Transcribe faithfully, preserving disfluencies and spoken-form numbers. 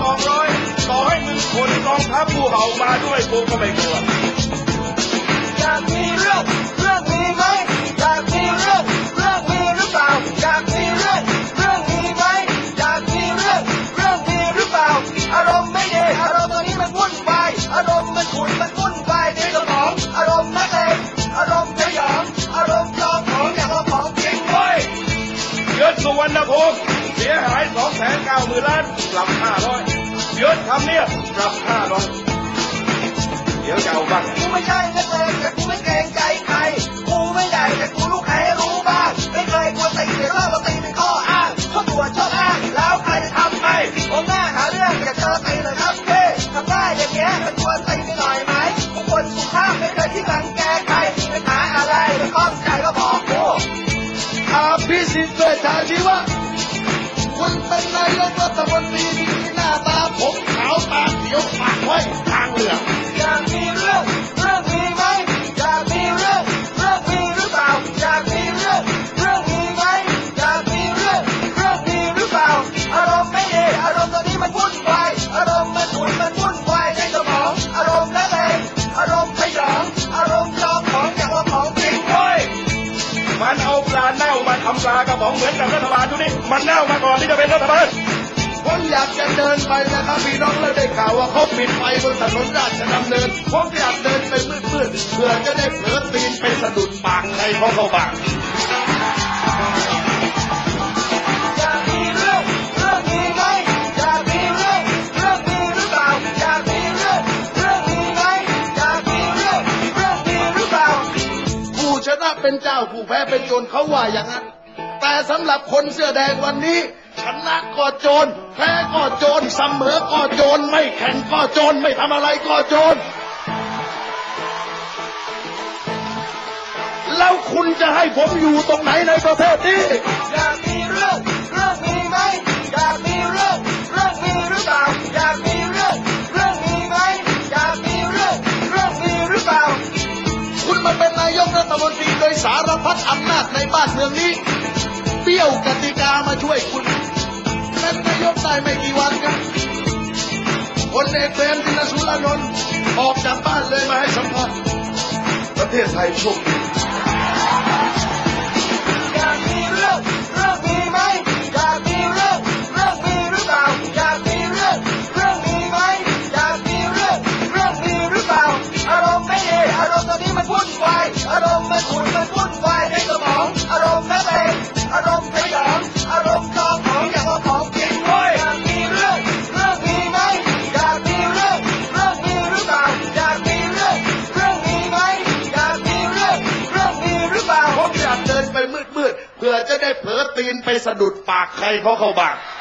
องร้อยต่อให้มึงขนกองทัพภูเขามาด้วยกูก็ไม่กลัวอยากมีเรื่องเรื่องมีไหมอยากมีเรื่องเรื่องมีหรือเปล่าอยากมีเรื่องเรื่องมีไหมอยากมีเรื่องเรื่องมีหรือเปล่าอารมณ์ไม่ดีอารมณ์ตอนนี้มันวุ่นวายอารมณ์มันขุ่นมันวุ่นวายในสมองอารมณ์นักเลงอารมณ์สยองอารมณ์จองของอย่างว่าของจริงเฮ้ยยึดสุวรรณภูมิเสียหายสองแสนเก้าหมื่นล้านปรับห้าร้อยยึดทำเนียบปรับห้าร้อยเดี๋ยวจะเอาบ้างกูไม่ใช่นักเลงแต่กูไม่เกรงใจใครกูไม่ใหญ่แต่กูรู้ใครรู้บ้างไม่เคยกลัวตีเดี๋ยวเราตีเป็นข้ออ้างชอบตัวชอบอ้างแล้วใครจะทำให้ผมหน้าหาเรื่องอยากเจอตีเลยครับเฮ้ทำได้อย่างเงี้ยมันควรตีไปหน่อยไหมทุกคนสุภาพไม่เคยที่รังแกใครมีปัญหาอะไรไม่ข้องใจก็บอกกูอาภิสิทธิ์เวชชาชีวะคุณเป็นนายกรัฐมนตรีที่หน้าตาผมขาวตาเขียวปากไว้ทางเหลืองอยากมีเรื่องเรื่องมีไหมอยากมีเรื่องเรื่องมีหรือเปล่าอยากมีเรื่องเรื่องมีไหมอยากมีเรื่องเรื่องมีหรือเปล่าอารมณ์ไม่ดีอารมณ์ตอนนี้มันวุ่นวายอารมณ์มันขุ่นมันวุ่นวายในสมองอารมณ์นักเลงอารมณ์สยองอารมณ์จองของอย่างว่าของจริงเฮ้ยมันเอาปลาเน่ามาทำปลากระป๋องเหมือนกับรัฐบาลทุกนี้มันเน่ามาก่อนที่จะเป็นรัฐบาลผมอยากจะเดินไปนะครับพี่น้องแล้วได้ข่าวว่าเขาปิดไฟบนถนนราชดำเนินผมอยากเดินไปมืดๆเพื่อจะได้เผลอตีนไปสะดุดปากใครเขาเข้าบ้างอยากมีเรื่องเรื่องมีไหมอยากมีเรื่องเรื่องมีหรือเปล่าอยากมีเรื่องเรื่องมีไหมอยากมีเรื่องเรื่องมีหรือเปล่าผู้ชนะเป็นเจ้าผู้แพ้เป็นโจรเขาว่าอย่างนั้นแต่สำหรับคนเสื้อแดงวันนี้ชนะก็โจรแพ้ก็โจรเสมอก็โจรไม่แข่งก็โจรไม่ทำอะไรก็โจรแล้วคุณจะให้ผมอยู่ตรงไหนในประเทศนี้อยากมีเรื่องเรื่องมีไหมอยากมีเรื่องเรื่องมีหรือเปล่าอยากมีเรื่องเรื่องมีไหมอยากมีเรื่องเรื่องมีหรือเปล่าคุณมาเป็นนายกรัฐมนตรีโดยสารพัดอำนาจในบ้านเมืองนี้เบี้ยวกติกามาช่วยคุณเป็นนายกได้ไม่กี่วันครับพลเอกเปรมติณสุรานนท์ออกจากบ้านเลยมาให้สัมภาษณ์ประเทศไทยโชคดีอยากมีเรื่องเรื่องมีไหมอยากมีเรื่องเรื่องมีหรือเปล่าอยากมีเรื่องเรื่องมีไหมอยากมีเรื่องเรื่องมีหรือเปล่าอารมณ์ไม่ดีอารมณ์ตอนนี้มันวุ่นวายอารมณ์มันขุ่นมันวุ่นวายในสมองอารมณ์นักเลงอารมณ์สยองอารมณ์จองของอย่างว่าของจริงเฮ้ยอยากมีเรื่องเรื่องมีไหมอยากมีเรื่องเรื่องมีหรือเปล่าอยากมีเรื่องเรื่องมีไหมอยากมีเรื่องเรื่องมีหรือเปล่าผมอยากเดินไปมืดๆเพื่อจะได้เผลอตีนไปสะดุดปากใครเขาเข้าบ้าง